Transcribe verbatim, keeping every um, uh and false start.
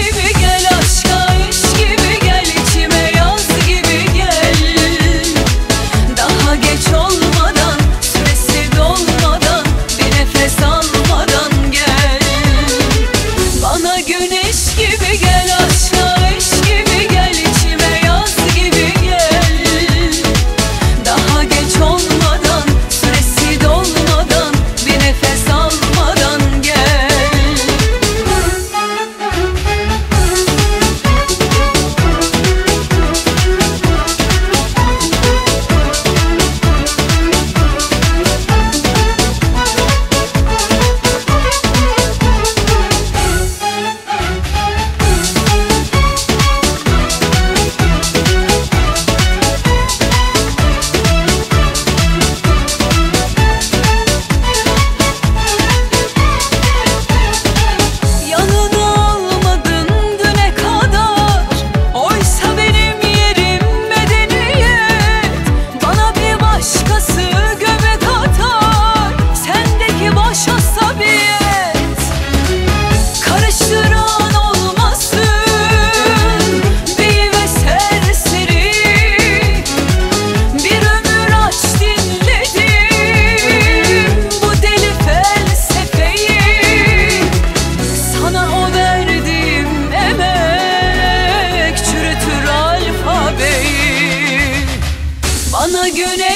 gibi gel, aşka iş gibi gel, içime yaz gibi gel. Daha geç olmadan, süresi dolmadan, bir nefes almadan gel. Bana güneş gibi gel, aşka iş gibi gel, içime yaz gibi gel. Daha geç olmadan, süresi dolmadan, bir nefes almadan gel. Yanına almadın düne kadar, oysa benim yerim medeniyet. Bana bir başkası göbek atar, sendeki boş asabiyet. Karıştıran olmasın bey ve serseri, bir ömür aç dinledim bu deli felsefeyi. Sana o verdiğim emek çürütür alfabeyi. Bana güneş